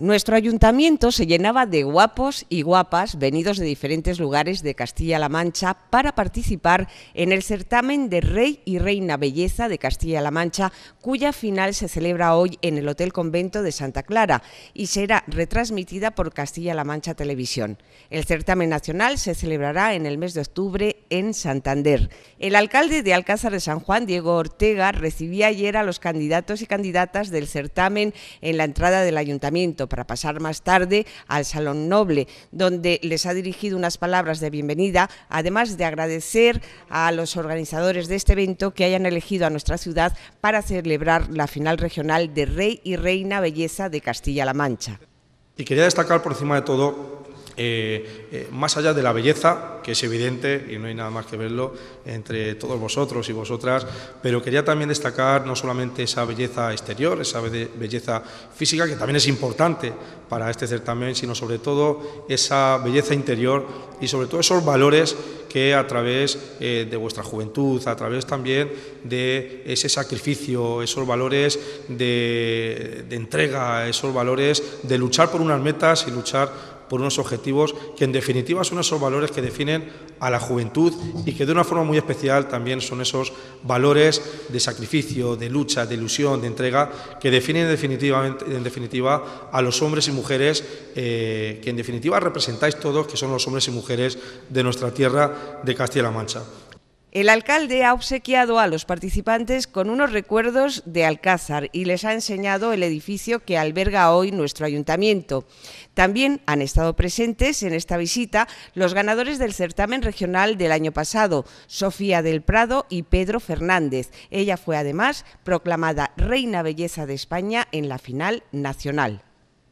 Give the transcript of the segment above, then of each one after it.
Nuestro ayuntamiento se llenaba de guapos y guapas venidos de diferentes lugares de Castilla-La Mancha para participar en el certamen de Rey y Reina Belleza de Castilla-La Mancha, cuya final se celebra hoy en el Hotel Convento de Santa Clara y será retransmitida por Castilla-La Mancha Televisión. El certamen nacional se celebrará en el mes de octubre en Santander. El alcalde de Alcázar de San Juan, Diego Ortega, recibía ayer a los candidatos y candidatas del certamen en la entrada del ayuntamiento, para pasar más tarde al Salón Noble, donde les ha dirigido unas palabras de bienvenida, además de agradecer a los organizadores de este evento que hayan elegido a nuestra ciudad para celebrar la final regional de Rey y Reina Belleza de Castilla-La Mancha. Y quería destacar por encima de todo, más allá de la belleza, que es evidente y no hay nada más que verlo entre todos vosotros y vosotras, pero quería también destacar no solamente esa belleza exterior, esa belleza física, que también es importante para este certamen, sino sobre todo esa belleza interior y sobre todo esos valores que a través de vuestra juventud, a través también de ese sacrificio, esos valores de entrega, esos valores de luchar por unas metas y luchar por unos objetivos que en definitiva son esos valores que definen a la juventud y que de una forma muy especial también son esos valores de sacrificio, de lucha, de ilusión, de entrega que definen en definitiva a los hombres y mujeres que en definitiva representáis todos, que son los hombres y mujeres de nuestra tierra de Castilla-La Mancha. El alcalde ha obsequiado a los participantes con unos recuerdos de Alcázar y les ha enseñado el edificio que alberga hoy nuestro ayuntamiento. También han estado presentes en esta visita los ganadores del certamen regional del año pasado, Sofía del Prado y Pedro Fernández. Ella fue además proclamada Reina Belleza de España en la final nacional.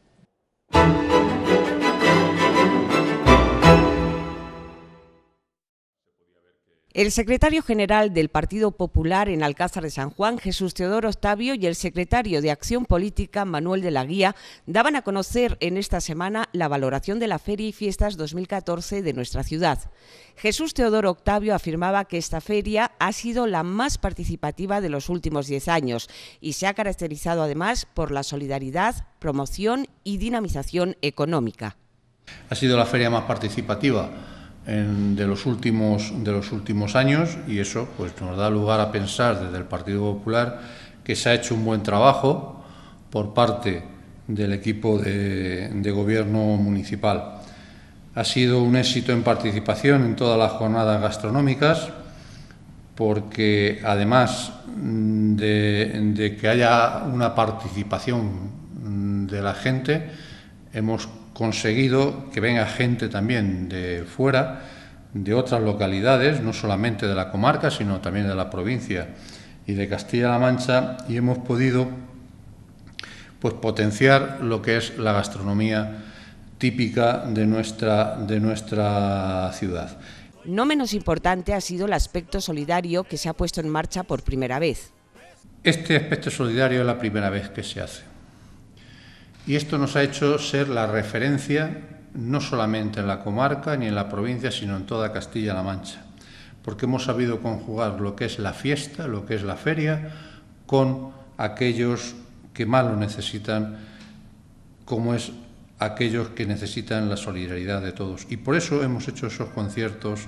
El secretario general del Partido Popular en Alcázar de San Juan, Jesús Teodoro Octavio, y el secretario de Acción Política, Manuel de la Guía, daban a conocer en esta semana la valoración de la Feria y Fiestas 2014 de nuestra ciudad. Jesús Teodoro Octavio afirmaba que esta feria ha sido la más participativa de los últimos 10 años y se ha caracterizado además por la solidaridad, promoción y dinamización económica. Ha sido la feria más participativa de los últimos años y eso pues nos da lugar a pensar desde el Partido Popular que se ha hecho un buen trabajo por parte del equipo de gobierno municipal. Ha sido un éxito en participación en todas las jornadas gastronómicas porque además de que haya una participación de la gente, hemos conseguido que venga gente también de fuera, de otras localidades, no solamente de la comarca, sino también de la provincia y de Castilla-La Mancha, y hemos podido pues potenciar lo que es la gastronomía típica de nuestra ciudad. No menos importante ha sido el aspecto solidario que se ha puesto en marcha por primera vez. Este aspecto solidario es la primera vez que se hace. Y esto nos ha hecho ser la referencia no solamente en la comarca ni en la provincia, sino en toda Castilla-La Mancha, porque hemos sabido conjugar lo que es la fiesta, lo que es la feria, con aquellos que más lo necesitan, como es aquellos que necesitan la solidaridad de todos. Y por eso hemos hecho esos conciertos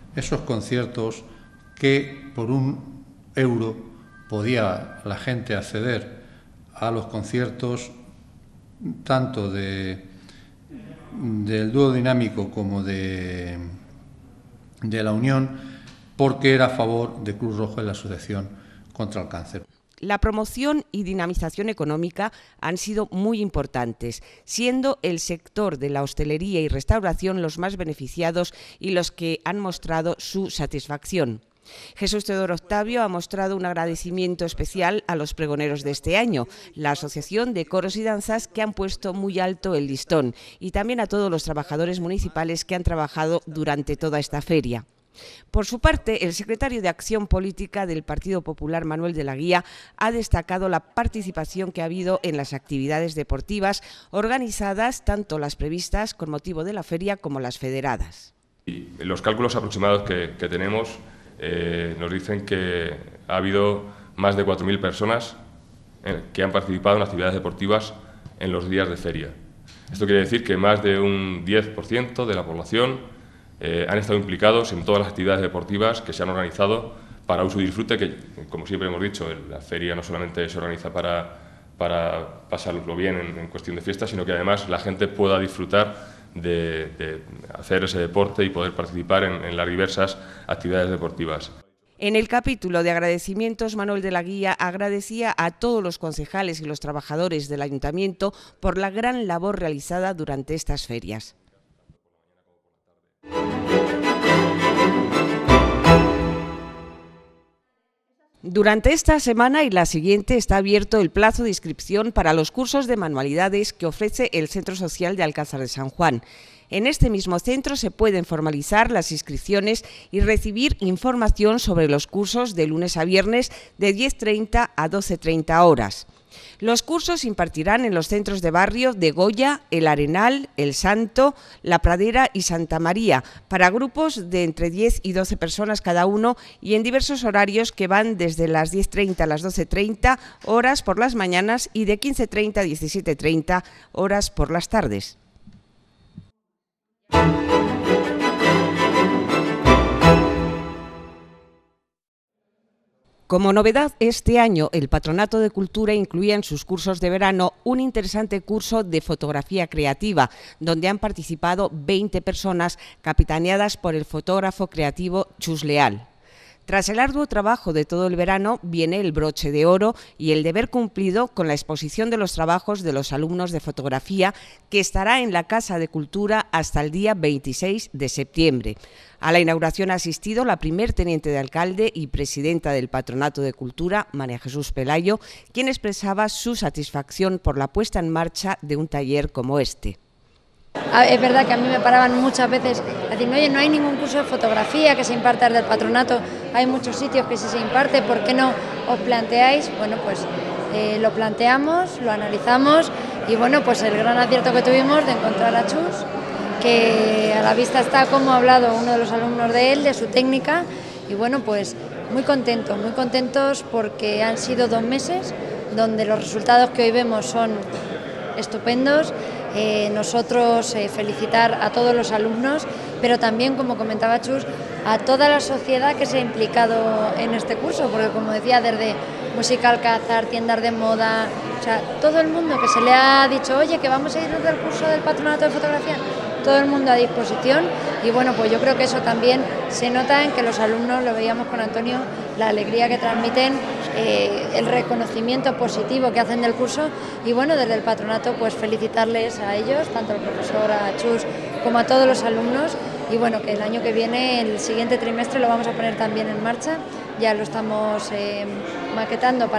que por €1 podía la gente acceder a los conciertos tanto del dúo dinámico como de la Unión, porque era a favor de Cruz Roja y la Asociación contra el Cáncer. La promoción y dinamización económica han sido muy importantes, siendo el sector de la hostelería y restauración los más beneficiados y los que han mostrado su satisfacción. Jesús Teodoro Octavio ha mostrado un agradecimiento especial a los pregoneros de este año, la Asociación de Coros y Danzas, que han puesto muy alto el listón, y también a todos los trabajadores municipales que han trabajado durante toda esta feria. Por su parte, el secretario de Acción Política del Partido Popular, Manuel de la Guía, ha destacado la participación que ha habido en las actividades deportivas organizadas, tanto las previstas con motivo de la feria como las federadas. Los cálculos aproximados que tenemos nos dicen que ha habido más de 4.000 personas que han participado en actividades deportivas en los días de feria. Esto quiere decir que más de un 10% de la población han estado implicados en todas las actividades deportivas que se han organizado para uso y disfrute, que, como siempre hemos dicho, la feria no solamente se organiza para pasarlo bien en cuestión de fiesta, sino que además la gente pueda disfrutar de hacer ese deporte y poder participar en las diversas actividades deportivas. En el capítulo de agradecimientos, Manuel de la Guía agradecía a todos los concejales y los trabajadores del ayuntamiento por la gran labor realizada durante estas ferias. Durante esta semana y la siguiente está abierto el plazo de inscripción para los cursos de manualidades que ofrece el Centro Social de Alcázar de San Juan. En este mismo centro se pueden formalizar las inscripciones y recibir información sobre los cursos de lunes a viernes de 10:30 a 12:30 horas. Los cursos se impartirán en los centros de barrio de Goya, El Arenal, El Santo, La Pradera y Santa María, para grupos de entre 10 y 12 personas cada uno y en diversos horarios que van desde las 10:30 a las 12:30 horas por las mañanas y de 15:30 a 17:30 horas por las tardes. Como novedad, este año el Patronato de Cultura incluía en sus cursos de verano un interesante curso de fotografía creativa, donde han participado 20 personas capitaneadas por el fotógrafo creativo Chus Leal. Tras el arduo trabajo de todo el verano, viene el broche de oro y el deber cumplido con la exposición de los trabajos de los alumnos de fotografía, que estará en la Casa de Cultura hasta el día 26 de septiembre. A la inauguración ha asistido la primer teniente de alcalde y presidenta del Patronato de Cultura, María Jesús Pelayo, quien expresaba su satisfacción por la puesta en marcha de un taller como este. Es verdad que a mí me paraban muchas veces diciendo, oye, no hay ningún curso de fotografía que se imparta desde el patronato, hay muchos sitios que sí se imparte, ¿por qué no os planteáis? Bueno, pues lo planteamos, lo analizamos y bueno, pues el gran acierto que tuvimos de encontrar a Chus, que a la vista está cómo ha hablado uno de los alumnos de él, de su técnica, y bueno, pues muy contentos porque han sido 2 meses donde los resultados que hoy vemos son estupendos. Nosotros felicitar a todos los alumnos, pero también, como comentaba Chus, a toda la sociedad que se ha implicado en este curso, porque como decía, desde Música Alcázar, tiendas de moda, o sea, todo el mundo que se le ha dicho, oye, que vamos a ir del curso del Patronato de Fotografía, todo el mundo a disposición y bueno, pues yo creo que eso también se nota en que los alumnos, lo veíamos con Antonio, la alegría que transmiten, el reconocimiento positivo que hacen del curso y bueno, desde el patronato pues felicitarles a ellos, tanto al profesor, a Chus, como a todos los alumnos y bueno, que el año que viene, el siguiente trimestre lo vamos a poner también en marcha, ya lo estamos maquetando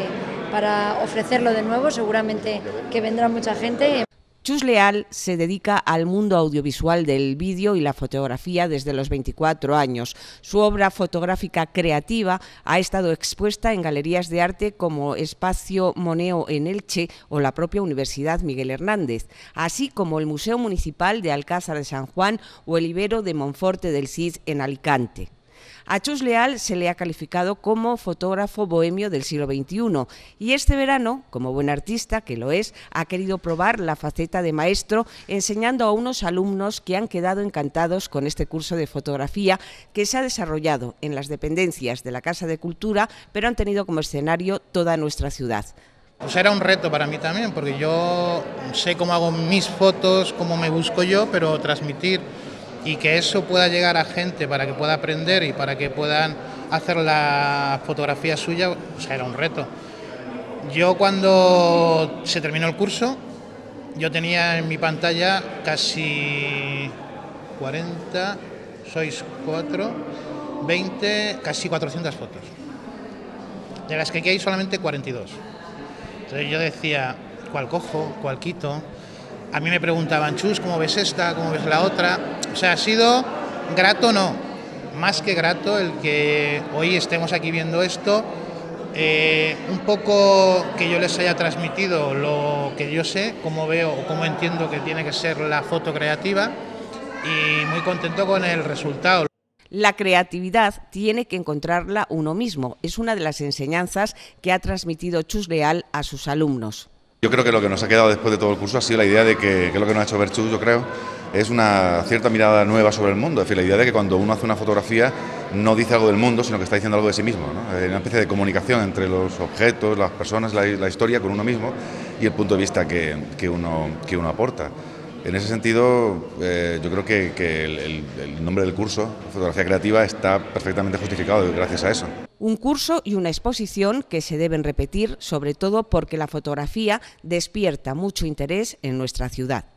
para ofrecerlo de nuevo, seguramente que vendrá mucha gente. Chus Leal se dedica al mundo audiovisual del vídeo y la fotografía desde los 24 años. Su obra fotográfica creativa ha estado expuesta en galerías de arte como Espacio Moneo en Elche o la propia Universidad Miguel Hernández, así como el Museo Municipal de Alcázar de San Juan o el Ibero de Monforte del Cid en Alicante. A Chus Leal se le ha calificado como fotógrafo bohemio del siglo XXI y este verano, como buen artista que lo es, ha querido probar la faceta de maestro enseñando a unos alumnos que han quedado encantados con este curso de fotografía que se ha desarrollado en las dependencias de la Casa de Cultura, pero han tenido como escenario toda nuestra ciudad. Pues era un reto para mí también, porque yo sé cómo hago mis fotos, cómo me busco yo, pero transmitir y que eso pueda llegar a gente para que pueda aprender y para que puedan hacer la fotografía suya, o sea, era un reto. Yo cuando se terminó el curso, yo tenía en mi pantalla casi 40, sois 4, 20, casi 400 fotos, de las que aquí hay solamente 42. Entonces yo decía, ¿cuál cojo? ¿Cuál quito? A mí me preguntaban, Chus, ¿cómo ves esta? ¿Cómo ves la otra? O sea, ha sido grato, no, más que grato el que hoy estemos aquí viendo esto, un poco que yo les haya transmitido lo que yo sé, cómo veo o cómo entiendo que tiene que ser la foto creativa y muy contento con el resultado. La creatividad tiene que encontrarla uno mismo, es una de las enseñanzas que ha transmitido Chus Leal a sus alumnos. Yo creo que lo que nos ha quedado después de todo el curso ha sido la idea de que es lo que nos ha hecho Berchus, yo creo, es una cierta mirada nueva sobre el mundo. Es decir, la idea de que cuando uno hace una fotografía no dice algo del mundo, sino que está diciendo algo de sí mismo, ¿no? Una especie de comunicación entre los objetos, las personas, la historia con uno mismo y el punto de vista que uno aporta. En ese sentido, yo creo que el nombre del curso, Fotografía Creativa, está perfectamente justificado gracias a eso. Un curso y una exposición que se deben repetir, sobre todo porque la fotografía despierta mucho interés en nuestra ciudad.